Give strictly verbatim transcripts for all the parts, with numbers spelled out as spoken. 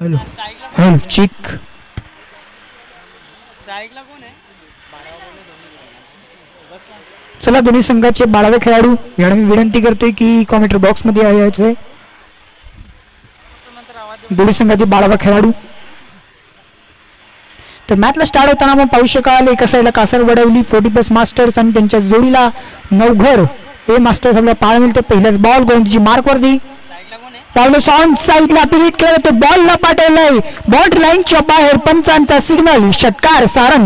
Hello hello चिक चला दोन्ही संघाचे बारावे खेळाडू याला मी विनंती करतोय की कॉमेंट्री बॉक्समध्ये यायचं. दोन्ही संघाचे बारावा खेळाडू तर मॅचला स्टार्ट होताना आपण पाहू शकाल एका साईडला Kasar Vadavali forty plus masters आणि त्यांच्या जोडीला नवघर हे मास्टर्स आपल्याला पाहायला मिळते. पहिल्याच बॉल गोलंदाजी मार्कवरती त्यावेळेस ऑन साईडला पिलिट केलं तर बॉलला पाठवलंय बॉट लाईनच्या बाहेर पंचांचा सिग्नल षटकार सारण.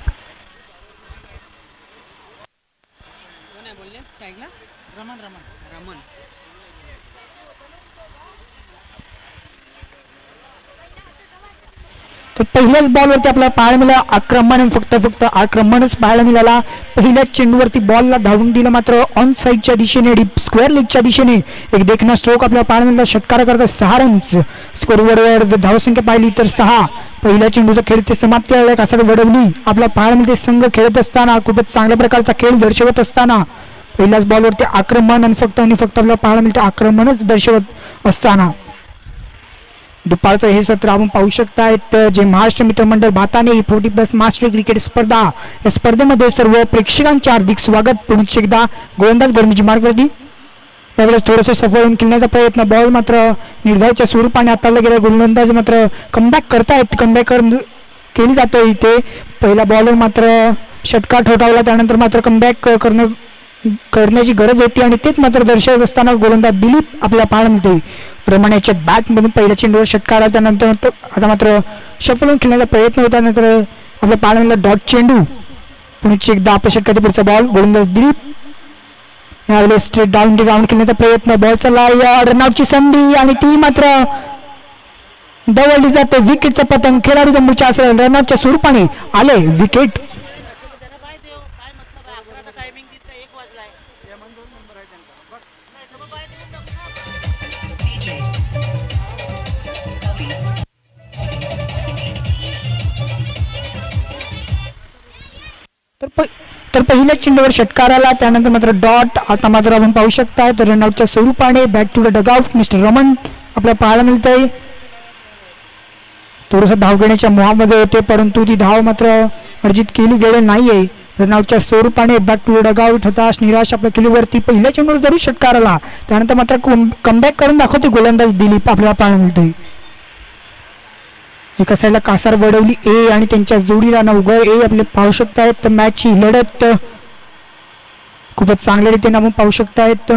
तर पहिल्याच बॉलवरती आपल्याला पाहायला मिळालं आक्रमण फक्त फक्त आक्रमणच पाहायला मिळाला. पहिल्याच चेंडूवरती बॉलला धावून दिलं मात्र ऑन साईडच्या दिशेने डीप स्क्वेअर लेगच्या दिशेने एक देखणा स्ट्रोक आपल्याला पाहायला मिळाला. षटकार करता सहा रन्स स्कोरवर धावसंख्या पाहिली तर सहा. पहिल्या चेंडूचा खेळ ते समाप्ती आला. कासार वडवली आपला पाहायला मिळते संघ खेळत असताना खूपच चांगल्या प्रकारचा खेळ दर्शवत असताना पहिल्याच बॉलवरती आक्रमण आणि फक्त आणि फक्त आपल्याला पाहायला मिळते आक्रमणच दर्शवत असताना. दुपारचं हे सत्र आपण पाहू शकतायत जे महाराष्ट्र मित्रमंडळ भाताने फोर्टी प्लस मास्टर क्रिकेट स्पर्धा या स्पर्धेमध्ये सर्व प्रेक्षकांचे हार्दिक स्वागत. पुढे एकदा गोलंदाज गोलंदाजी मार्गवरती यावेळेस थोडंसं सफळ होऊन खेळण्याचा प्रयत्न बॉल मात्र निर्धाराच्या स्वरूपाने हाताळला गेला. गोलंदाज मात्र कमबॅक करतायत कमबॅक केली जाते इथे. पहिला बॉलर मात्र षटकार ठोठावला त्यानंतर मात्र कमबॅक करणं करण्याची गरज होती आणि तेच मात्र दर्शवत असताना गोलंदाज दिलीप आपल्याला पाहायला मिळते. रमण्याच्या बॅटमधून पहिल्या चेंडूवर षटकार आला त्यानंतर आता मात्र सफल होऊन खेळण्याचा प्रयत्न होता. नंतर आपल्या पाहायला मिळाला डॉट चेंडू पुढे एकदा आपल्या षटकाच्या पुढचा बॉल गोलंदाज दिलीप यावेळेस स्ट्रेट डाऊन राऊंड खेळण्याचा प्रयत्न बॉल चालला या रनआउटची संधी आणि ती मात्र दवडली जाते. विकेटचा पतंग खेळाडू गंभीरच्या असेल रनआउटच्या स्वरूपाने आले विकेट. तर पहिल्या चेंडूवर षटकार आला त्यानंतर मात्र डॉट आता मात्र आपण पाहू शकता तर रनआउटच्या स्वरूपाने back to the dugout mister Raman आपल्याला पाहायला मिळतंय. थोडंसं धाव घेण्याच्या मोहामध्ये होते परंतु ती धाव मात्र अर्जित केली गेली नाहीये. रनआउटच्या स्वरूपाने बॅक टू द डगआउट हताश निराश आपल्या किल्लीवरती पहिल्या चेंडूवर जरूर षटकार आला त्यानंतर मात्र कमबॅक करून दाखवते गोलंदाज दिलीप आपल्याला पाहायला मिळतोय. एका साईडला कासार वडवली ए आणि त्यांच्या जोडीला नवघर ए आपले पाहू शकतायत. मॅचची लढत खूपच चांगल्या रीतीने आपण पाहू शकतायत.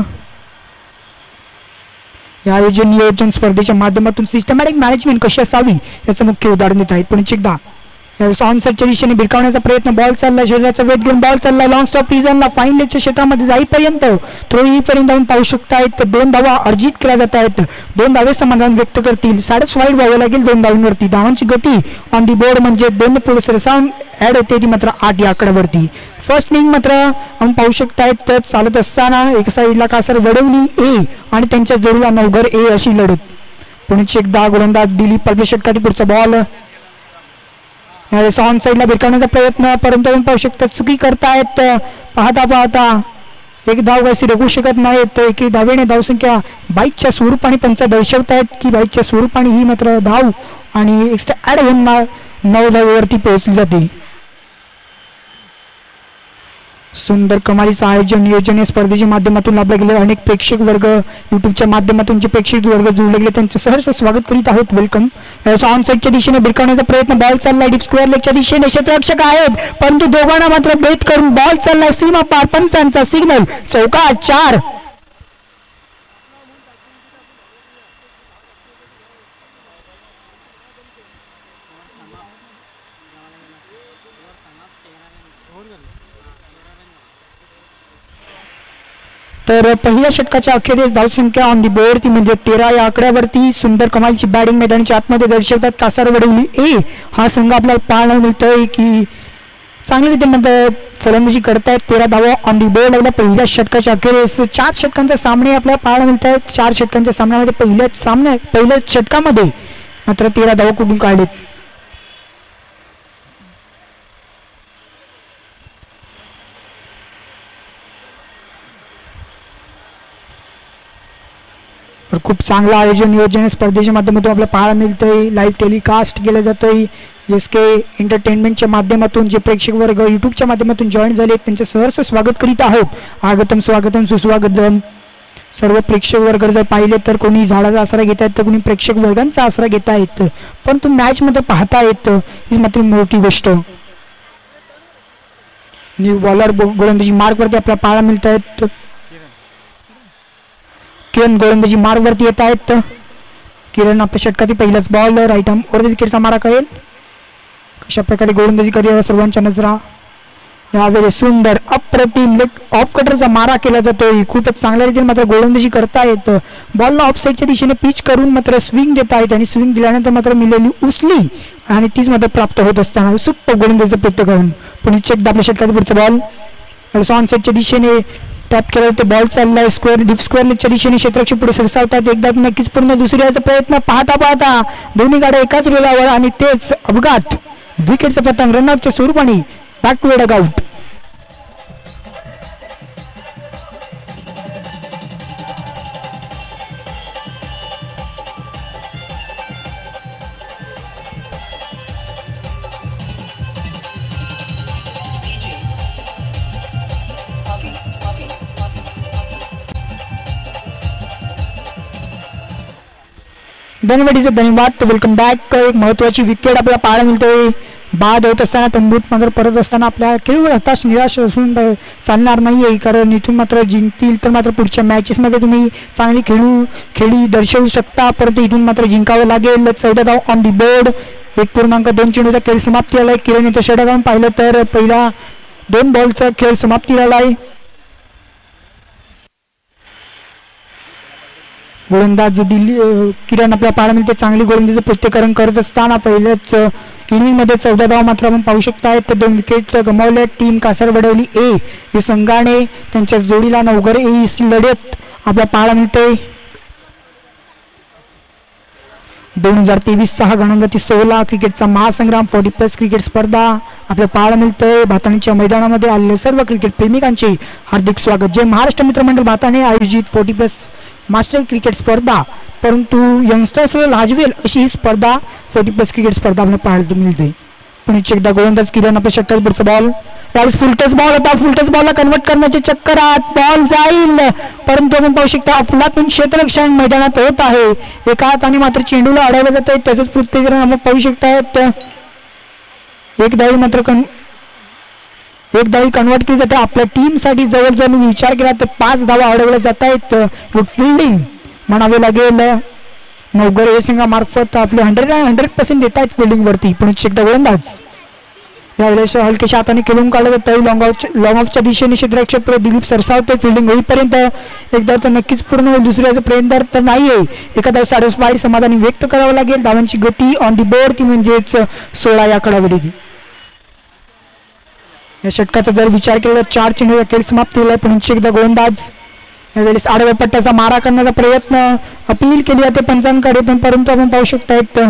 या आयोजन नियोजन स्पर्धेच्या माध्यमातून सिस्टमॅटिक मॅनेजमेंट कशी असावी याचं मुख्य उदाहरण देत आहेत. पुढे एकदा ऑन साईडच्या दिशेने भिरकावण्याचा प्रयत्न बॉल चालला शरीराचा वेध घेऊन बॉल चालला लॉंग स्टॉप रिझनला फाईन लेगच्या क्षेत्रामध्ये जाईपर्यंत थ्रो येईपर्यंत आपण पाहू शकतायत. दोन धावा अर्जित केल्या जात आहेत. दोन धावे समाधान व्यक्त करतील. साडेसवाईड व्हावं लागेल दोन धावांवरती. धावांची गती ऑन दी बोर्ड म्हणजे दोन पुढे सरसावून ऍड होते ती मात्र आठ या आकड्यावरती. फर्स्ट इनिंग मात्र आपण पाहू शकतायत तर चालत असताना एका साईडला कासार वडवली ए आणि त्यांच्या जोडीला नवघर ए अशी लढत. पुणे एकदा गोलंदाज दिलीप आपल्या षटकातील पुढचा बॉल यावेळेस ऑन साईडला भिरकावण्याचा प्रयत्न परंतु आपण पाहू शकता चुकी करतायत. पाहता पाहता एक धाव कशी रोखू शकत नाहीत. एक धावेने धावसंख्या बाईकच्या स्वरूपाने त्यांचा दर्शवतायत की बाईकच्या स्वरूपाने ही मात्र धाव आणि एक्स्ट्रा ऍड होऊन नऊ धावेवरती पोहोचली जाते. सुंदर कमालीचं आयोजन नियोजन या स्पर्धेच्या माध्यमातून लाभले गेले. अनेक प्रेक्षक वर्ग युट्यूबच्या माध्यमातून जे प्रेक्षक वर्ग जुळले गेले त्यांचं सहर्ष स्वागत करीत आहोत. वेलकम. ऑन साईडच्या दिशेने भिरकावण्याचा प्रयत्न बॉल चालला डीप स्क्वेअर लेगच्या दिशेने क्षेत्ररक्षक आहेत परंतु दोघांना मात्र भेद करून बॉल चालला सीमा पार पंचांचा सिग्नल चौका चार. तर पहिल्या षटकाच्या अखेरीस धावसंख्या ऑन दी बोर्ड ती म्हणजे तेरा या आकड्यावरती. सुंदर कमालची बॅटिंग मैदानाच्या आतमध्ये दर्शवतात कासार वडवली ए हा संघ आपल्याला पाहायला मिळतोय की चांगल्या रीतीने फलंदाजी करतायत. तेरा धावा ऑन दी बोर्ड लावल्या पहिल्या षटकाच्या अखेरीस. चार षटकांचे सामने आपल्याला पाहायला मिळत आहेत. चार षटकांच्या सामन्यामध्ये पहिल्याच सामन्या पहिल्याच षटकामध्ये मात्र तेरा धावा कुठून काढलेत. तर खूप चांगलं आयोजन नियोजन स्पर्धेच्या माध्यमातून आपल्याला पाहायला मिळतंय. लाईव्ह टेलिकास्ट केलं जातोय एस के एंटरटेनमेंटच्या माध्यमातून. जे प्रेक्षक वर्ग यूट्यूबच्या माध्यमातून जॉईन झाले त्यांचे सहर्ष स्वागत करीत आहोत. आगतम स्वागतम सुस्वागतम. सर्व प्रेक्षक वर्ग जर पाहिले तर कोणी झाडाचा आसरा घेत आहेत तर कोणी प्रेक्षक वर्गांचा आसरा घेत आहेत, परंतु मॅच मध्ये पाहता येत ही मात्र मोठी गोष्ट. न्यू बॉलर गोलंदाजी मार्ग वरती आपल्याला पाहायला मिळत आहेत. किरण गोलंदाजी मार्ग वरती येत आहेत. किरण आपल्या षटकातील पहिलाच बॉल राईट आर्म ओव्हर विकेटचा मारा करेल. कशा प्रकारे गोलंदाजी करेल सर्वांच्या नजरा. यावेळी सुंदर अप्रतिम लेग ऑफ कटरचा मारा केला जातोय. खूपच चांगल्या रीतीने मात्र गोलंदाजी करता येत. बॉलला ऑफ साईडच्या दिशेने पिच करून मात्र स्विंग देता येत आणि स्विंग दिल्यानंतर मात्र मिळालेली उचली आणि तीच मात्र प्राप्त होत असताना सुप्त गोलंदाजीचा प्रयत्न करून पुढे एकदा आपल्या षटकात पुढचा बॉल ऑन साईडच्या दिशेने टॅप केला ते बॉल चाललाय स्क्वेअर डीप स्क्वेअर लेगच्या दिशेने क्षेत्ररक्षक पुढे सरसावतात. एकदा नक्कीच पूर्ण दुसऱ्याचा प्रयत्न पाहता पाहता दोन्ही गाड्या एकाच रेलावर आणि तेच अपघात विकेटचा पतंग रनआउटच्या स्वरूपाने बॅक टू डग आउट. धन्यवाद धन्यवाद. Welcome back. एक महत्वाची विकेट आपल्याला पाहायला मिळतोय. बाद होत असताना तंबूत मात्र परत असताना आपल्या खेळवर हताश निराश असून चालणार नाहीये, कारण इथून मात्र जिंकतील तर मात्र पुढच्या मॅचेसमध्ये तुम्ही चांगली खेळू खेळी दर्शवू शकता, परंतु इथून मात्र जिंकावं लागेल. चौदा धाव ऑन दी बोर्ड. एक पूर्णांक दोन चेंडूचा खेळ समाप्ती आलाय. किरण यांच्या षटकावरून पाहिलं तर पहिला दोन बॉलचा खेळ समाप्ती आलाय. गोलंदाज दिल्ली किरण आपल्या पाहायला मिळते चांगली गोलंदाजीचं प्रत्येकरण करत असताना पहिल्याच इनिंग मध्ये चौदा धाव मात्र आपण पाहू शकता. तर दोन विकेट गमावल्या. टीम कासारवडवली ए या संघाने त्यांच्या जोडीला नवघर ए लढत आपल्या पाहायला मिळते. दोन हजार तेवीस सहा गणगती सोळा क्रिकेटचा महासंग्राम फोर्टी प्लस क्रिकेट स्पर्धा आपल्याला पाहायला मिळतंय. भाताणीच्या मैदानामध्ये आलेले सर्व क्रिकेट प्रेमिकांचे हार्दिक स्वागत. जे महाराष्ट्र मित्रमंडळ भाताने आयोजित फोर्टी प्लस मास्टर क्रिकेट स्पर्धा, परंतु यंगस्टर्सला लाजवेल अशी ही स्पर्धा फोर्टी प्लस क्रिकेट स्पर्धा आपल्याला पाहायला मिळते. पुणे एकदा गोलंदाज किरण आपल्या षटकात पुढचा बॉल यावेळेस फुलटस बॉल होता. फुलटस बॉलला कन्वर्ट करण्याच्या चक्करात बॉल जाईल, परंतु आपण पाहू शकता अफलातून क्षेत्ररक्षण मैदानात होत आहे. एका हाताने मात्र चेंडूला अडवलं जात आहे. त्याचंच प्रत्येकरण आपण पाहू शकतायत. एक धावी मात्र कन एक धावी कन्वर्ट केली जाते. आपल्या टीमसाठी जवळजवळ विचार केला तर पाच धावा अडवल्या जात आहेत. फिल्डिंग म्हणावे लागेल नवघर ए संघामार्फत आपले हंड्रेड हंड्रेड पर्सेंट देत आहेत फिल्डिंग वरती. पण एकदा गोलंदाज यावेळेस हलकेशा हाताने खेळून काढलं जातं. लॉंग ऑफ लॉंग ऑफच्या दिशेने क्षेत्ररक्षक पुढे दिलीप सरसावते. फिल्डिंग होईपर्यंत एकदा तर नक्कीच पूर्ण होईल, दुसऱ्याचं प्रयत्न तर नाहीये. एखादा सॅटिस्फाईड समाधानी व्यक्त करावं लागेल. धावांची गती ऑन दी बोर्ड ती म्हणजेच सोळा या आकडावरील. या षटकाचा जर विचार केला तर चार चेंडू खेळ समाप्त केला. पण एकदा गोलंदाज यावेळेस आडव्या पट्ट्याचा मारा करण्याचा प्रयत्न अपील केली जाते पंचांकडे, पण परंतु आपण पाहू शकता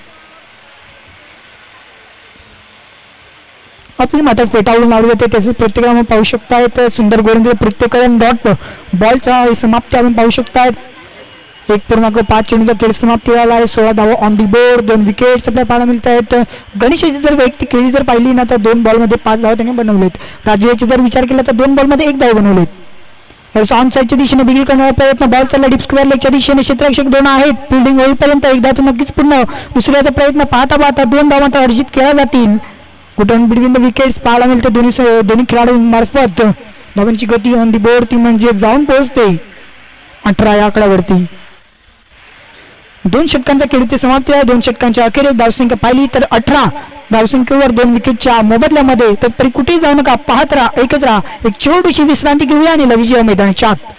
अपील मात्र फेटाळून लावली जाते. त्याचे प्रत्येक आपण पाहू शकतायत. सुंदर गोलंदाजी प्रत्येक डॉट बॉलचा समाप्ती आपण पाहू शकतायत. एक पूर्णांक पाच चेंडूचा खेळ समाप्ती झाला आहे. सोळा धावा ऑन दी बोर्ड. दोन विकेट्स आपल्याला पाहायला मिळत आहेत. गणेशाची जर वैयक्तिक खेळी जर पाहिली ना तर दोन बॉलमध्ये पाच धावा त्यांनी बनवलेत. राजू याची जर विचार केला तर दोन बॉलमध्ये एक धाव बनवलेत. ऑन साईडच्या दिशेने बिगिर करण्याचा प्रयत्न. बॉल चालला डीप स्क्वेअर लेगच्या दिशेने. क्षेत्ररक्षक दोन आहेत. फिल्डिंग होईपर्यंत एकदा तो नक्कीच पूर्ण. दुसऱ्याचा प्रयत्न पाहता पाहता दोन धावा मात्र अर्जित केल्या जातील. कुठून बिटवीन द विकेट्स पाहायला मिळते दोन्ही दोन्ही खेळाडूंमार्फत. धावांची गती ऑन दी बोर्ड ती म्हणजे जाऊन पोहोचते अठरा या आकड्यावरती. दोन षटकांचा खेळ ते समाप्ती आहे. दोन षटकांच्या अखेरीस धावसंख्या पाहिली तर अठरा धावसंख्येवर दोन विकेटच्या मोबदल्यामध्ये. तत्परी कुठेही जाऊ नका, पाहत राहा, ऐकत राहा. एक छोटीशी विश्रांती घेऊया आणि लगेच या मैदानाच्या आत.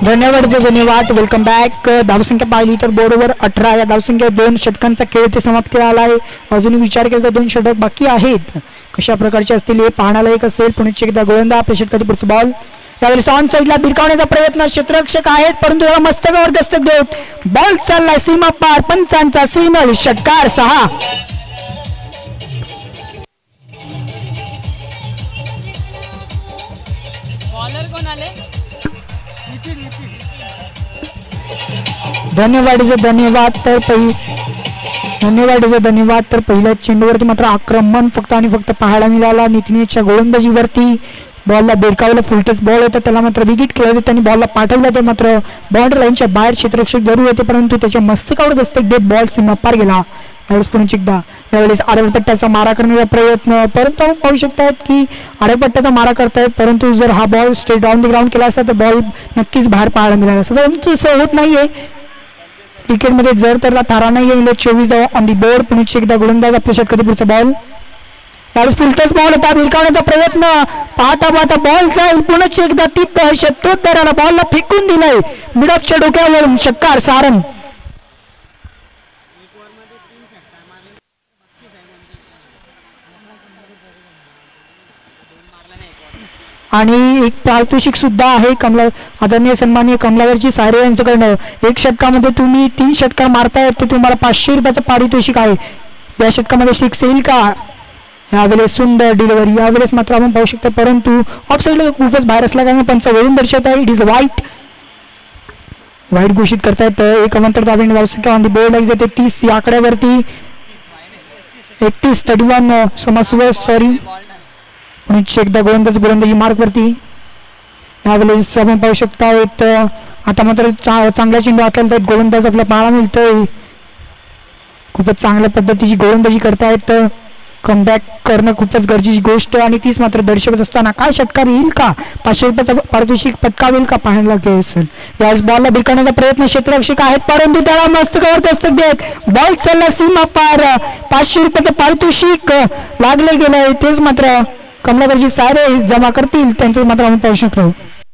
धन्यवाद धन्यवाद वेलकम बॅक. धावसंख्या पाहिली तर बोर्डवर अठरा या धावसंख्या दोन षटकांचा खेळ ते समाप्त केला आहे. अजून विचार केला तर दोन षटक बाकी आहेत. कशा प्रकारचे असतील हे पाहण्याला एक असेल. पुणे एकदा गोलंदाज आपल्या षटकाची पुढचा बॉल यावेळेस ऑन साईडला भिरकावण्याचा प्रयत्न क्षेत्ररक्षक आहेत परंतु त्याला मस्तकावर दस्तक देत बॉल चालला सीमा पार. पंचांचा सिग्नल षटकार सहा. धन्यवाद धन्यवाद तर पहिली धन्यवाद धन्यवाद तर पहिल्या चेंडूवरती मात्र आक्रमण फक्त आणि फक्त पाहायला मिळाला. नितीनच्या गोलंदाजीवरती बॉलला बेरकावला फुलटस बॉल होता त्याला मात्र विकेट केलं होतं. त्यांनी बॉलला पाठवलं तर मात्र बाउंड्री लाईनच्या बाहेर क्षेत्ररक्षक जरूर होते परंतु त्याच्या मस्तकावर दस्तक देत बॉल सीमा पार गेला. यावेळेस पुणे एकदा यावेळेस आडपट्ट्याचा मारा करण्याचा प्रयत्न परंतु आपण पाहू शकतात की आडपट्ट्याचा मारा करतायत परंतु जर हा ball straight down the ground केला असता तर बॉल नक्कीच बाहेर पाहायला मिळाला असता परंतु तसं होत नाहीये. क्रिकेटमध्ये जर त्याला थारा नाही येईल चोवीस धावा ऑन दी बोर्ड. पुणे एकदा गोलंदाज आपल्या षटकाची पुढचा बॉल यावेळेस फुलटस बॉल होता भिरकावण्याचा प्रयत्न पाहता पाहता बॉल जाईल. पुणे एकदा ती शतकोत्तराला बॉलला फेकून दिलाय मिड ऑफच्या डोक्यावरून षटकार सारण. आणि एक पारितोषिक सुद्धा आहे कमला आदरणीय सन्माननीय कमलावरची सायरे यांच्याकडनं. एक षटकामध्ये तुम्ही तीन षटकार मारतायत तर तुम्हाला पाचशे रुपयाचं पारितोषिक आहे. या षटकामध्ये सिक्स येईल का. यावेळेस सुंदर डिलिव्हरी यावेळेस मात्र आपण पाहू शकतो परंतु ऑफ साईडला खूपच बाहेर असल्या कारण पंच वळून दर्शवत आहे. इट इज वाईट वाईट घोषित करतायत. एक अवंतर धावेने धावसंख्या ऑन दी बोर्ड लागली जाते तीस या आकड्यावरती एकतीस थर्टी वन समस्या सॉरी पुणे एकदा गोलंदाज गोलंदाजी मार्कवरती यावेळेस आपण पाहू शकता. आता मात्र चा चांगला चेंडू हाताळत आहेत गोलंदाज आपल्याला पाहायला मिळतोय. खूपच चांगल्या पद्धतीची गोलंदाजी करतायत. कमबॅक करणं खूपच गरजेची गोष्ट आणि तीच मात्र दर्शवत असताना काय षटकार येईल का पाचशे रुपयाचा पारितोषिक पटकावेल का पाहायला असेल. यावेळेस बॉलला भिरकावण्याचा प्रयत्न क्षेत्ररक्षक आहेत परंतु त्याला मस्तकावर दस्तक देत बॉल चालला सीमा पार. पाचशे रुपयाचं पारितोषिक लागले गेलंय तेच मात्र कमलाकरजी सारे जमा करतील त्यांचं मात्र आपण पाहू शकतो.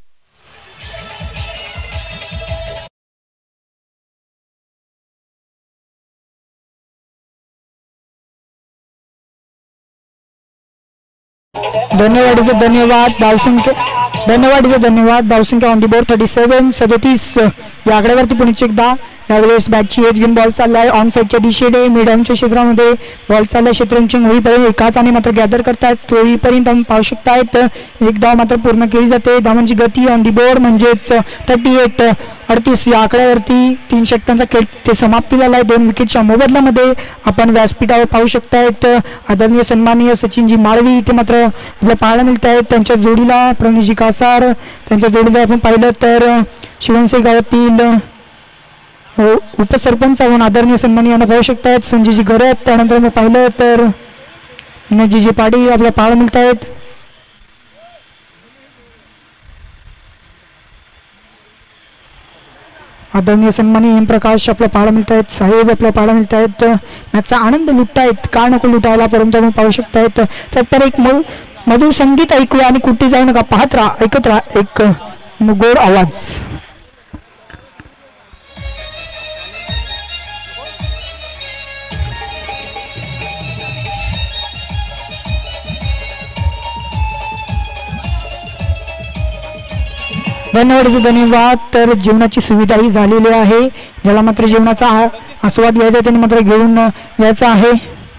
धन्यवाद धन्यवाद धावसंख्या धन्यवाद धन्यवाद धावसंख्या on the board thirty seven सदतीस या आकड्यावरती पुणे एकदा यावेळेस बॅटची एज घेऊन बॉल चाललाय ऑन साईडच्या दिशेने मिडॉनच्या क्षेत्रामध्ये बॉल चाललाय. क्षेत्ररक्षक होईपर्यंत एका हाताने मात्र गॅदर करतात होईपर्यंत आपण पाहू शकतायत. एक धाव मात्र पूर्ण केली जाते. धावांची गती ऑन दी बोर्ड म्हणजेच थर्टी एट अडतीस या आकड्यावरती तीन षटकांचा खेळ ते समाप्तीला आहे. दोन विकेटच्या मोबदल्यामध्ये आपण व्यासपीठावर पाहू शकतायत आदरणीय सन्माननीय सचिनजी माळवी ते मात्र आपल्याला पाहायला मिळत आहेत. त्यांच्या जोडीला प्रणीजी कासार त्यांच्या जोडीला आपण पाहिलं तर शिवणसिंह गावातील उपसरपंच म्हणून आदरणीय सन्मानी यांना पाहू शकतात संजयजी गरत. त्यानंतर मग पाहिलं तर जी जी पाटील आपल्याला पाहायला मिळत आहेत. आदरणीय सन्मानी एम प्रकाश आपल्याला पाहायला मिळत आहेत. साहेब आपल्याला पाहायला मिळत आहेत. मॅचचा आनंद लुटतायत का नको लुटायला परंतु आपण पाहू शकतायत. तर एक मधु मधुर संगीत ऐकूया आणि कुठे जाऊ नका पाहत राहा ऐकत राहा एक गोड आवाज. धन्यवाद धन्यवाद तर जेवणाची सुविधाही झालेली आहे. ज्याला मात्र जेवणाचा आस्वाद घ्यायचा त्यांनी मात्र घेऊन यायचा आहे.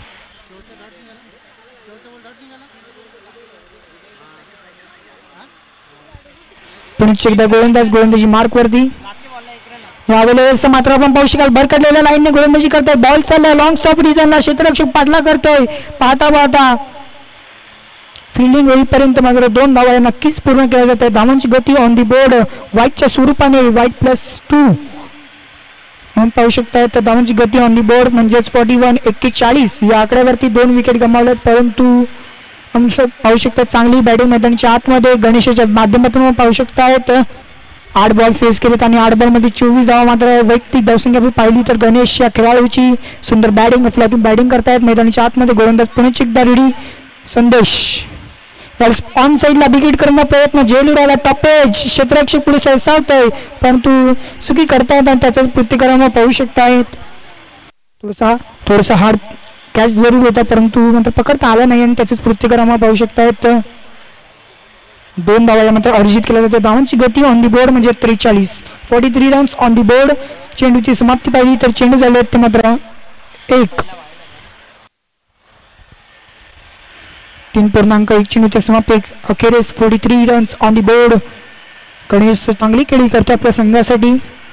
पुणे एकदा गोलंदाज गोलंदाजी मार्कवरती यावेळेस मात्र आपण पाहू शकाल भरकटलेल्या लाईनने गोलंदाजी करताय. बॉल चाललाय लॉंग स्टॉप रिजनला क्षेत्ररक्षक पाठला करतोय. पाहता पाहता फिल्डिंग होईपर्यंत मात्र दोन धावा नक्कीच पूर्ण केल्या जात आहेत. धावांची गती ऑन दी बोर्ड व्हाईटच्या स्वरूपाने व्हाईट प्लस टू म्हणून पाहू शकताय. तर धावांची गती ऑन दी बोर्ड म्हणजेच फोर्टी वन एक्केचाळीस या आकड्यावरती दोन विकेट गमावल्यात परंतु आपण पाहू शकता चांगली बॅटिंग मैदानाच्या आतमध्ये गणेशाच्या माध्यमातून पाहू शकतायत. आठ बॉल फेस केलेत आणि आठ बॉलमध्ये चोवीस धावा मात्र वैयक्तिक धावसंख्या पाहिली तर गणेश या खेळाडूची सुंदर बॅटिंग फ्लॅटिंग बॅटिंग करतायत. मैदानाच्या आतमध्ये गोलंदाज पुणे एकदा रेडी संदेश ऑन साईडला बिगिट करण्याचा प्रयत्न झेल उडाला टॉपेज क्षेत्ररक्षक पुढे सरसावतोय परंतु चुकी करतायत आणि त्याचा प्रतिक्रम पाहू शकतायत. थोडासा थोडासा हार्ड कॅच जरूर होता परंतु नंतर पकडता आला नाही आणि त्याचाच प्रतिक्रम पाहू शकतायत. दोन धावा यानंतर अर्जित केल्या जाते. धावांची गती ऑन दी बोर्ड म्हणजे त्रेचाळीस forty three runs on the board. चेंडूची समाप्ती पाहिली तर चेंडू झाले ते मात्र एक तीन पूर्णांक एक चेंडूच्या समाप्ती अखेरीस forty three runs on the board. Ganesh चांगली खेळी करते आपल्या संघासाठी.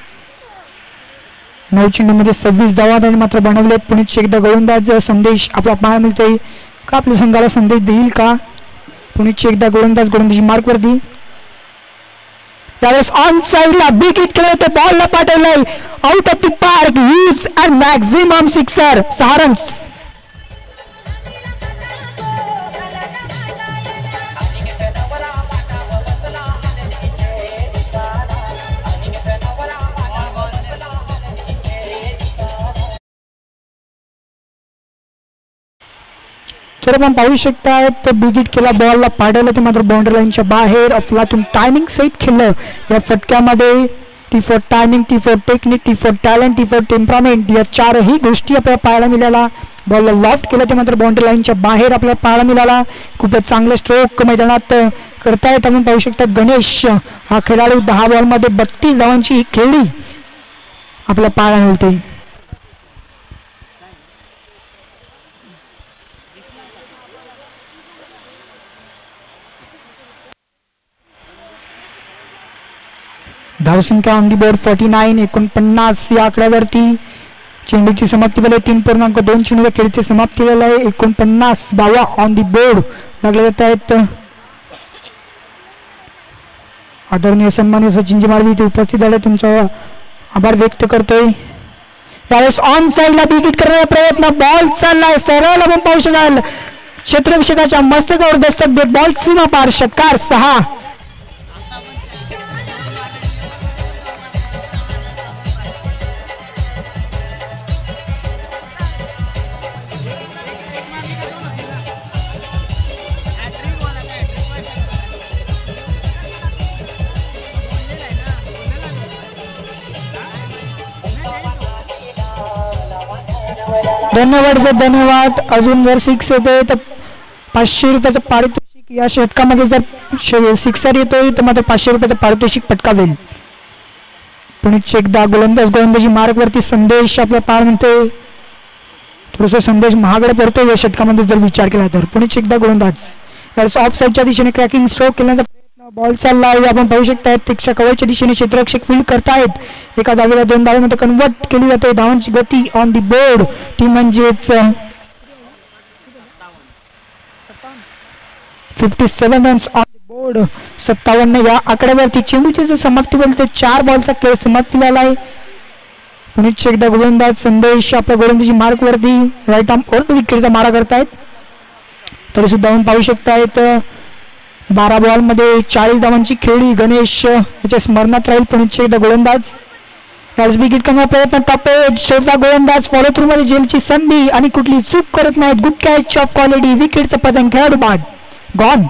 नऊ चेंडूमध्ये सव्वीस धावा त्यांनी मात्र बनवलेत. पुणेच एकदा गोलंदाज संदेश आपला पाहायला मिळतोय का आपल्या संघाला संदेश देईल का. पुणेच एकदा गोलंदाज गोलंदाजी मार्क वरती यावेळेस ऑन साइडला बिग हिट केलं होतं बॉलला पाठवलंय out of the park use and maximum sixer सहा रन्स. तर आपण पाहू शकतायत बिग हिट केला बॉलला पाडवलं ते मात्र बाउंड्री लाईनच्या बाहेर. अफलातून टायमिंग सहित खेळलं या फटक्यामध्ये. T for timing T for technique T for talent T for temperament या चारही गोष्टी आपल्याला पाहायला मिळाल्या. बॉलला लॉफ्ट केलं ते मात्र बाउंड्री लाईनच्या बाहेर आपल्याला पाहायला मिळाला. खूपच चांगले स्ट्रोक मैदानात करतायत. आपण पाहू शकता गणेश हा खेळाडू दहा बॉलमध्ये बत्तीस धावांची ही खेळी आपल्याला पाहायला मिळते. धावसंख्या on the board forty nine एकोणपन्नास या आकड्यावरती. चेंडूची समाप्ती झाली तीन पूर्णांक दोन चेंडूच्या खेळीची समाप्ती झाली आहे. एकोणपन्नास धावा ऑन दी बोर्ड लागले जात आहेत. आदरणीय सन्माननीय सचिनजी माळवी इथे उपस्थित झाले तुमचा आभार व्यक्त करतोय. यावेळेस ऑन साईडला बिग हिट करण्याचा प्रयत्न बॉल चाललाय सरळ आपण पाहू शकाल क्षेत्ररक्षकाच्या मस्तकावर दस्तक देत बॉल सीमा पार षटकार सहा. धन्यवाद धन्यवाद. अजून जर सिक्स येतोय तर पाचशे रुपयाचं पारितोषिक या षटकामध्ये जर सिक्सर येतोय तर मात्र पाचशे रुपयाचं पारितोषिक पटकावेल. पुणेच एकदा गोलंदाज गोलंदाजी मार्ग वरती संदेश आपला पार म्हणतोय. थोडासा संदेश महागडे पडतोय या षटकामध्ये जर विचार केला तर. पुणेच एकदा गोलंदाज ऑफ साईडच्या दिशेने क्रॅकिंग स्ट्रोक केल्याचा बॉल चाललाय आपण पाहू शकता. एक्स्ट्रा कव्हरच्या दिशेने क्षेत्ररक्षक फील्ड करतायत. एका धावेला दोन धावेमध्ये कन्वर्ट केली जाते. धावांची गती ऑन दी बोर्ड ती म्हणजेच fifty seven runs on the board. सत्तावन्न या आकड्यावरती चेंडूची जर समाप्ती होईल तर चार बॉलचा खेळ समाप्ती झाला आहे. पुणेच एकदा गोलंदाज संदेश आपल्या गोलंदाजी मार्क वरती राईट आर्म वर विकेटचा मारा करतायत. तरी सुद्धा आपण पाहू शकतायत बारा बॉल मध्ये चाळीस धावांची खेळी गणेश याच्या स्मरणात राहील. पुणेचे एकदा गोलंदाज यावेळेस विकेट करण्याचा प्रयत्न टॉपेज शोधला गोलंदाज फॉलो थ्रू मध्ये जेलची संधी आणि कुठली चूक करत नाहीत. गुड कॅच ऑफ क्वालिटी विकेटचं पतंग खेळाडू बाद गॉन.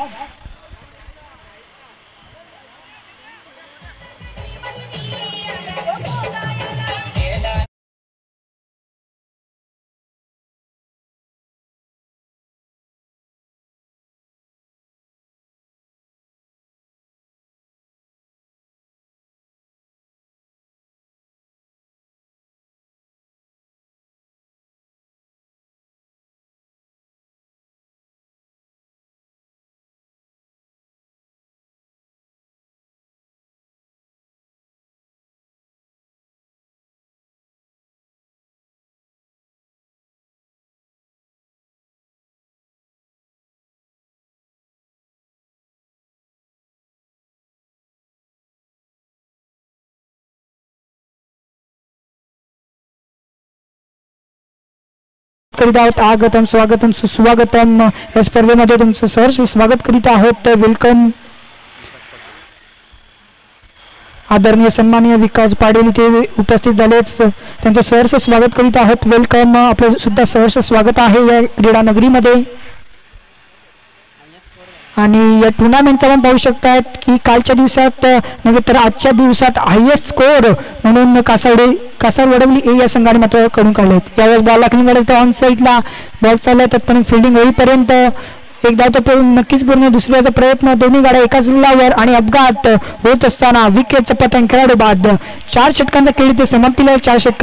करीत आहोत आगतम स्वागतम सुस्वागतम या स्पर्धेमध्ये तुमचं सहर्ष स्वागत करीत आहोत. वेलकम. आदरणीय सन्माननीय विकास पाटील इथे उपस्थित झाले त्यांचं सहर्ष स्वागत करीत आहोत. वेलकम. आपलं सुद्धा सहर्ष स्वागत आहे या क्रीडा नगरीमध्ये. आणि या टुर्नामेंटचा पण पाहू शकतात की कालच्या दिवसात नव्हे तर आजच्या दिवसात हायएस्ट स्कोअर म्हणून कासावडे कासार वडवली ए या संघाने मात्र करून काढलेत. यावेळेस बॉल लागून गेला तर ऑन साईडला बॉल चालला तत्पर्यंत फिल्डिंग होईपर्यंत एक धाव तर नक्कीच पूर्ण. दुसऱ्याचा प्रयत्न दोन्ही गाड्या एकाच रुलावर आणि अपघात होत असताना विकेटचं पतन खेळाडू बाद. चार षटकांचा खेळ ते समाप्तीला. चार षटक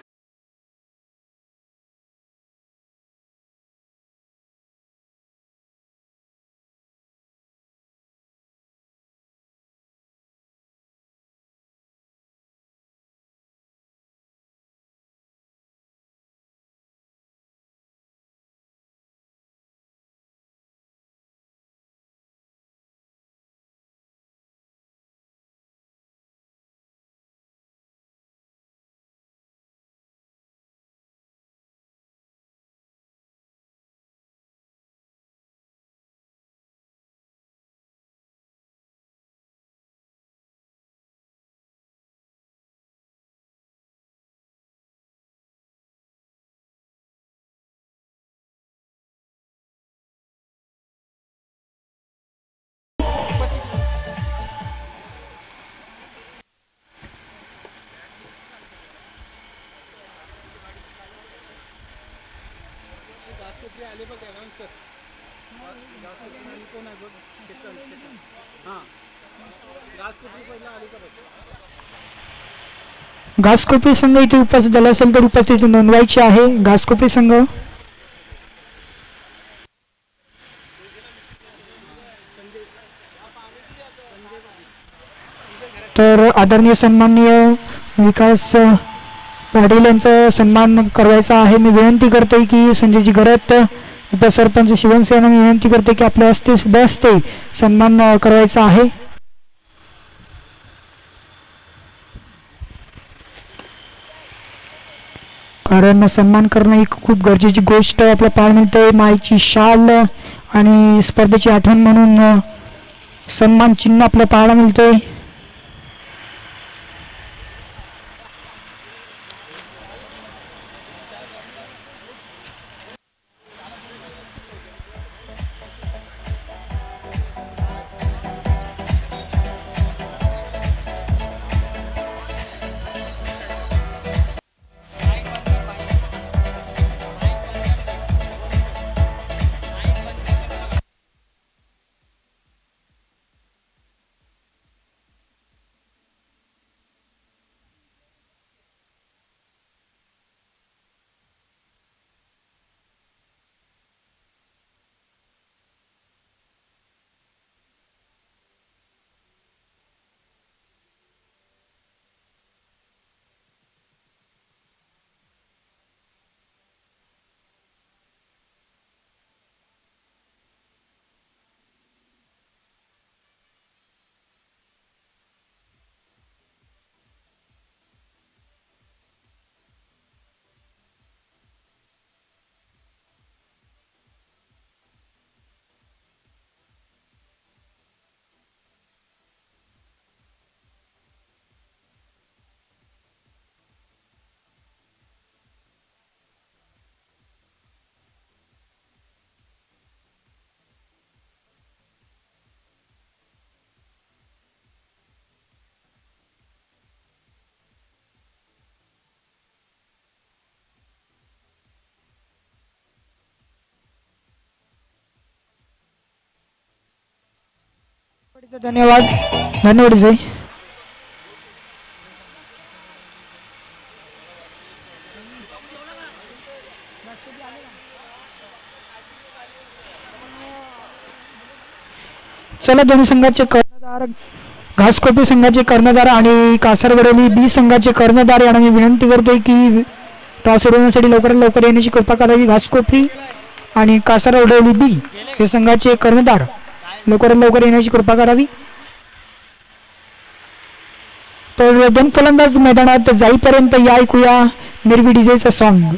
घासकोपरी संघ इथे उपस्थित झाला असेल तर उपस्थिती नोंदवायची आहे. घासकोपरी संघ तर आदरणीय सन्माननीय विकास पाटील यांचा सन्मान करायचा आहे. मी विनंती करते की संजयजी घरात उपसरपंच शिवसेना मी विनंती करते की आपल्या हस्ते सुद्धा हस्ते सन्मान करायचा आहे. कारण सन्मान करणं ही खूप गरजेची गोष्ट आपल्या पाहायला मिळते. माईची शाल आणि स्पर्धेची आठवण म्हणून सन्मान चिन्ह आपल्या पाहायला मिळते. धन्यवाद. धन्यवाद विजय. चला दोन्ही संघाचे कर्णधार घासकोपरी संघाचे कर्णधार आणि कासारवडवली बी संघाचे कर्णधार यांना मी विनंती करतोय की टॉस सोडवण्यासाठी लवकरात लवकर येण्याची कृपा करावी. घासकोपरी आणि कासारवडवली बी हे संघाचे कर्णधार लवकरात लवकर येण्याची कृपा करावी. तर दोन फलंदाज मैदानात जाईपर्यंत या ऐकूया मिरवी डीजेचं सॉन्ग.